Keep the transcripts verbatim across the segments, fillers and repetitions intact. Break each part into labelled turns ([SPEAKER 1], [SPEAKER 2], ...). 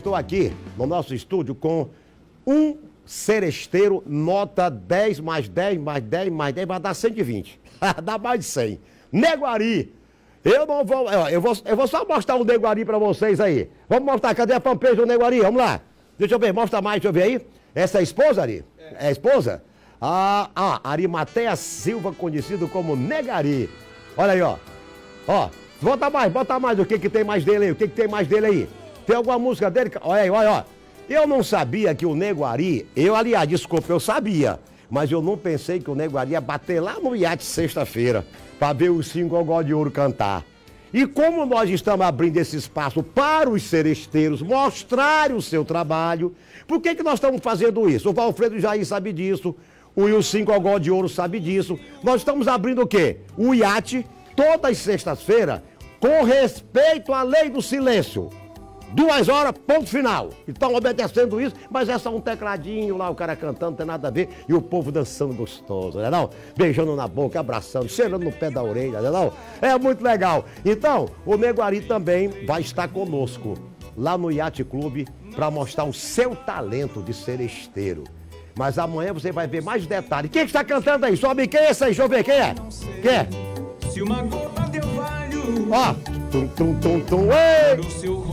[SPEAKER 1] Estou aqui no nosso estúdio com um seresteiro, nota dez mais dez mais dez mais dez, vai dar cento e vinte. Dá mais de cem. Neguari. Eu não vou, eu vou, eu vou só mostrar um Neguari pra vocês aí. Vamos mostrar, cadê a fanpage do Neguari? Vamos lá. Deixa eu ver, mostra mais, deixa eu ver aí. Essa é a esposa, Ari? É, é a esposa? Ah, ah, Arimateia Silva, conhecido como Negari. Olha aí, ó. Ó, bota mais, bota mais, o que que tem mais dele aí? O que que tem mais dele aí? Tem alguma música dele? Olha aí, olha, ó. Eu não sabia que o Neguari, eu, aliás, desculpa, eu sabia, mas eu não pensei que o Neguari ia bater lá no iate sexta-feira para ver os cinco Gogó de Ouro cantar. E como nós estamos abrindo esse espaço para os seresteiros mostrarem o seu trabalho, por que que nós estamos fazendo isso? O Valfredo Jair sabe disso, o Ilcinho Gogó de Ouro sabe disso. Nós estamos abrindo o quê? O iate, todas as sextas-feiras, com respeito à lei do silêncio. Duas horas, ponto final. Estão obedecendo isso, mas é só um tecladinho lá, o cara cantando, não tem nada a ver, e o povo dançando gostoso, né não? Beijando na boca, abraçando, cheirando no pé da orelha, né não? É muito legal. Então, o Neguari também vai estar conosco lá no Yacht Clube para mostrar o seu talento de seresteiro. Mas amanhã você vai ver mais detalhes. Quem que está cantando aí? Sobe, quem é esse aí? Deixa eu ver, quem é? Quem é?
[SPEAKER 2] Se uma gota deu valho.
[SPEAKER 1] Ó, tum, tum, tum, tum, ei!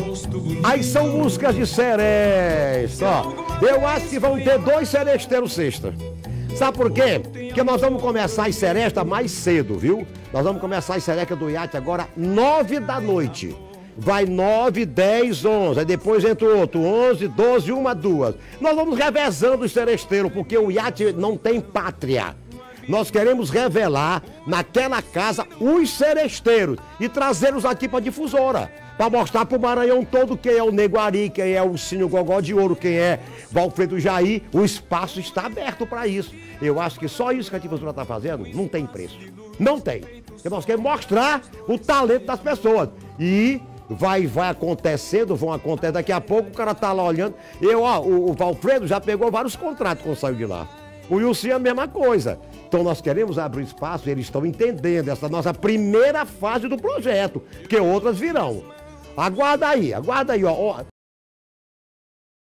[SPEAKER 1] Aí são músicas de seresta, ó. Eu acho que vão ter dois seresteiros sexta. Sabe por quê? Porque nós vamos começar as serestas mais cedo, viu? Nós vamos começar as serestas do iate agora nove da noite. Vai nove, dez, onze, aí depois entra o outro, onze, doze, uma, duas. Nós vamos revezando os seresteiros, porque o iate não tem pátria. Nós queremos revelar naquela casa os seresteiros e trazê-los aqui para a difusora, para mostrar para o Maranhão todo quem é o Neguari, quem é o Ilcinho Gogó de Ouro, quem é Valfredo Jair. O espaço está aberto para isso. Eu acho que só isso que a difusora está fazendo não tem preço. Não tem. Porque nós queremos mostrar o talento das pessoas. E vai, vai acontecendo, vão acontecer daqui a pouco, o cara tá lá olhando. Eu, ó, o, o Valfredo já pegou vários contratos quando saiu de lá. O Ilcinho é a mesma coisa. Então nós queremos abrir espaço, eles estão entendendo essa nossa primeira fase do projeto, porque outras virão. Aguarda aí, aguarda aí, ó.